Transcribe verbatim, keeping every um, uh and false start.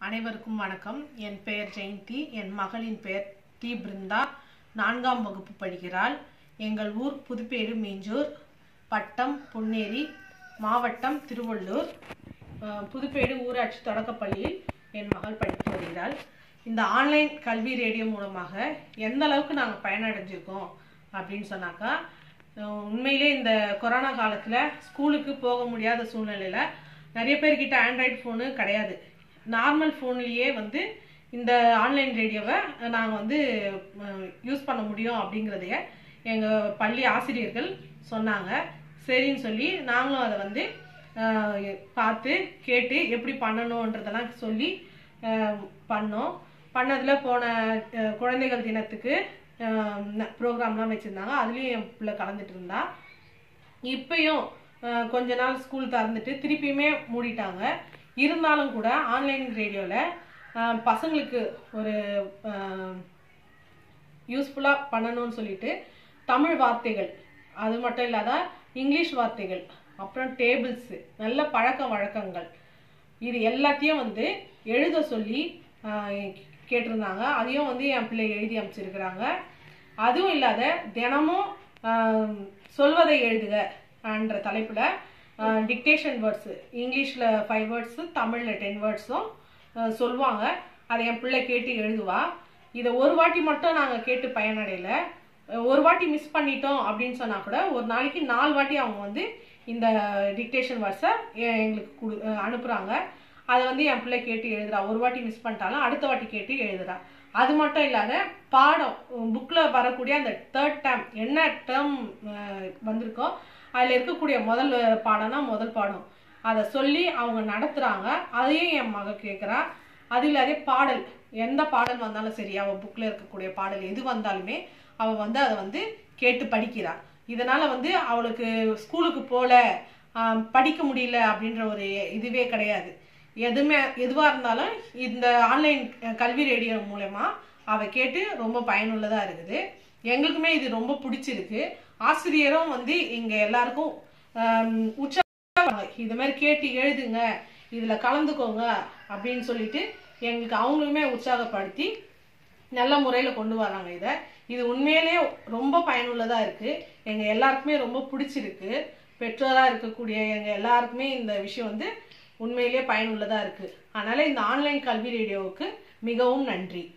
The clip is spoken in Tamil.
அனைவருக்கும் வணக்கம். என் பெயர் ஜெயந்தி. என் மகளின் பெயர் டி பிருந்தா. நான்காம் வகுப்பு படிக்கிறாள். எங்கள் ஊர் புதுப்பேடு மிஞ்சூர், பட்டம் பொன்னேரி, மாவட்டம் திருவள்ளூர். புதுப்பேடு ஊராட்சி தொடக்கப்பள்ளியில் என் மகள் படித்து வருகிறாள். இந்த ஆன்லைன் கல்வி ரேடியோ மூலமாக எந்த அளவுக்கு நாங்கள் பயனடைஞ்சிருக்கோம் அப்படின்னு சொன்னாக்கா, உண்மையிலே இந்த கொரோனா காலத்தில் ஸ்கூலுக்கு போக முடியாத சூழ்நிலையில் நிறைய பேர்கிட்ட ஆண்ட்ராய்டு ஃபோனு கிடையாது. நார்மல் ஃபோன்லேயே வந்து இந்த ஆன்லைன் ரேடியோவை நாங்கள் வந்து யூஸ் பண்ண முடியும் அப்படிங்கிறதைய எங்கள் பள்ளி ஆசிரியர்கள் சொன்னாங்க. சரின்னு சொல்லி நாங்களும் அதை வந்து பார்த்து கேட்டு எப்படி பண்ணணுன்றதெல்லாம் சொல்லி பண்ணோம். பண்ணதில் போன குழந்தைகள் தினத்துக்கு ப்ரோக்ராம்லாம் வச்சுருந்தாங்க. அதுலேயும் என் பிள்ளை கலந்துட்டு இருந்தா. இப்பயும் கொஞ்ச நாள் ஸ்கூல் திறந்துட்டு திருப்பியுமே மூடிட்டாங்க. இருந்தாலும் கூட ஆன்லைன் ரேடியோவில் பசங்களுக்கு ஒரு யூஸ்ஃபுல்லாக பண்ணணும்னு சொல்லிட்டு தமிழ் வார்த்தைகள், அது மட்டும் இல்லாத இங்கிலீஷ் வார்த்தைகள், அப்புறம் டேபிள்ஸு, நல்ல பழக்க வழக்கங்கள், இது எல்லாத்தையும் வந்து எழுத சொல்லி கேட்டிருந்தாங்க. அதையும் வந்து என் பிள்ளை எழுதி அமைச்சிருக்கிறாங்க. அதுவும் இல்லாத தினமும் சொல்வதை எழுதுக என்ற தலைப்பில் டிக்டேஷன் வேர்ட்ஸு, இங்கிலீஷில் ஃபைவ் வேர்ட்ஸு, தமிழில் டென் வேர்ட்ஸும் சொல்லுவாங்க. அதை என் பிள்ளை கேட்டு எழுதுவா. இதை ஒரு வாட்டி மட்டும் நாங்கள் கேட்டு பயனடையில. ஒரு வாட்டி மிஸ் பண்ணிட்டோம் அப்படின்னு சொன்னால் கூட ஒரு நாளைக்கு நாலு வாட்டி அவங்க வந்து இந்த டிக்டேஷன் வேர்ட்ஸை எங்களுக்கு கொடு அனுப்புகிறாங்க. அதை வந்து என் பிள்ளை கேட்டு எழுதுறா. ஒரு வாட்டி மிஸ் பண்ணிட்டாலும் அடுத்த வாட்டி கேட்டு எழுதுறா. அது மட்டும் இல்லாத பாடம், புக்கில் வரக்கூடிய அந்த தேர்ட் டேர்ம் என்ன டேர்ம் வந்திருக்கோ அதில் இருக்கக்கூடிய முதல் பாடம்னா முதல் பாடம் அதை சொல்லி அவங்க நடத்துகிறாங்க. அதையும் என் மக கேட்குறா. அது இல்லாத பாடல், எந்த பாடல் வந்தாலும் சரி, அவள் புக்கில் இருக்கக்கூடிய பாடல் எது வந்தாலுமே அவள் வந்து அதை வந்து கேட்டு படிக்கிறாள். இதனால் வந்து அவளுக்கு ஸ்கூலுக்கு போகல, படிக்க முடியல அப்படின்ற ஒரு இதுவே கிடையாது. எதுவுமே எதுவாக இருந்தாலும் இந்த ஆன்லைன் கல்வி ரேடியோ மூலமா அவள் கேட்டு ரொம்ப பயனுள்ளதாக இருக்குது. எங்களுக்குமே இது ரொம்ப பிடிச்சிருக்கு. ஆசிரியரும் வந்து இங்கே எல்லாருக்கும் உற்சாகம், இது மாதிரி கேட்டு எழுதுங்க, இதில் கலந்துக்கோங்க அப்படின்னு சொல்லிட்டு எங்களுக்கு அவங்களுமே உற்சாகப்படுத்தி நல்ல முறையில் கொண்டு வராங்க. இதை இது உண்மையிலே ரொம்ப பயனுள்ளதாக இருக்குது. எங்கள் எல்லாருக்குமே ரொம்ப பிடிச்சிருக்கு. பெற்றோராக இருக்கக்கூடிய எங்கள் எல்லாருக்குமே இந்த விஷயம் வந்து உண்மையிலே பயனுள்ளதாக இருக்குது. அதனால் இந்த ஆன்லைன் கல்வி ரேடியோவுக்கு மிகவும் நன்றி.